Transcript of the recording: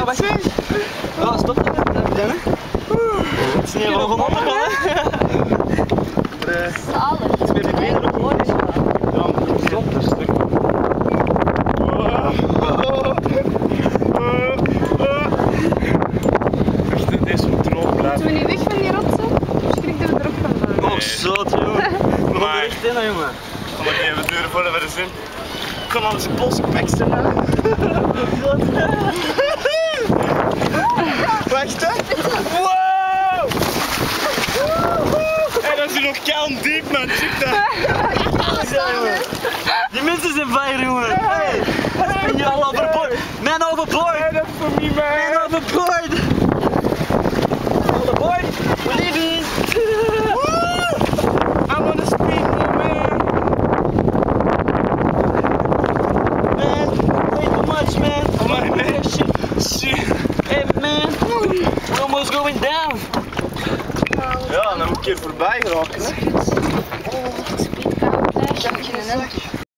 Ja, wacht. Ja, stop dat. Het is niet van onder kan, hè. Zalig. Het is weer de benen op hoor. Ja, stop dat stuk. Echt, dit is een droom blijven. Moeten we niet weg van die rotsen? Schrik dat we erop gaan vallen. Oh, zot, jongen. We gaan er echt in, hè, jongen. Kom maar even duren voordat we er zijn. Kom anders een polse peksten na. Wacht, hè. Wow! Hey, dat is hier nog koud diep, man. Check dat. Die mensen zijn fire, jongen. Hey, spring je al overboord. Man overboard. Hey, dat is voor mij, man. Man overboard. Overboard. We're leaving. I wanna speak, man. Man, way too much, man. Oh my man. Shit. Shit. Hey, man. We're almost going down. Ja, dan moet ik hier voorbij geraken, hè. Oh, het is koud, hè.